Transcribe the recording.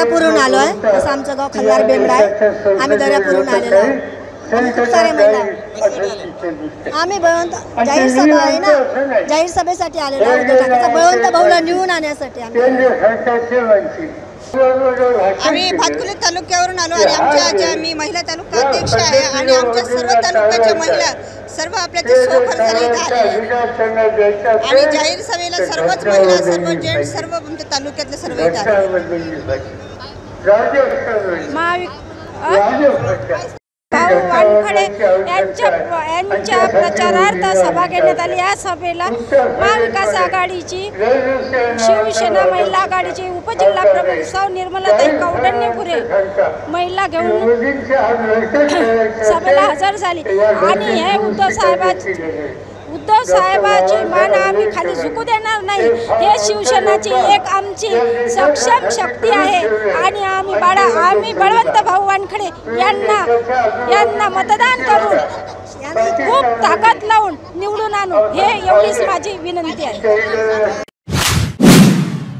दर्यापूरहून आलो आहे। तसं आमचं गाव खल्लार बेंगडा आहे। आम्ही दर्यापूरहून आलेलो आहोत। खूप सारे महिला आम्ही जाहीर सभा आहे ना, जाहीर सभेसाठी आलेलो आहोत। उद्धव ठाकरेंचा बळवंत भाऊला निवडून आणण्यासाठी आम्ही भातकुली तालुक्यावरून आलो आणि आमच्या मी महिला तालुका अध्यक्ष आहे आणि आमच्या सर्व तालुक्याच्या महिला सर्व आपल्या ते सोखर्चाने इथे आले आणि जाहीर सभेला सर्वच महिला, सर्व जेंट्स, सर्व आमच्या तालुक्यातले सर्व इथे आले। भाऊ वानखडे यांच्या प्रचारार्थ सभा घेण्यात आली। या सभेला महाविकास आघाडीची, शिवसेना महिला आघाडीची उपजिल्हा प्रमुख सौ निर्मलाताई कौंडण्यपुरे महिला घेऊन सभेला हजर झाली आणि हे उद्धव साहेबाची मान आम्ही खाली झुकू देणार नाही। हे शिवसेनाची एक आमची सक्षम शक्ती आहे आणि आम्ही बळवंत भाऊ वानखडे यांना मतदान करून खूप ताकद लावून निवडून आणू, हे एवढीच माझी विनंती आहे।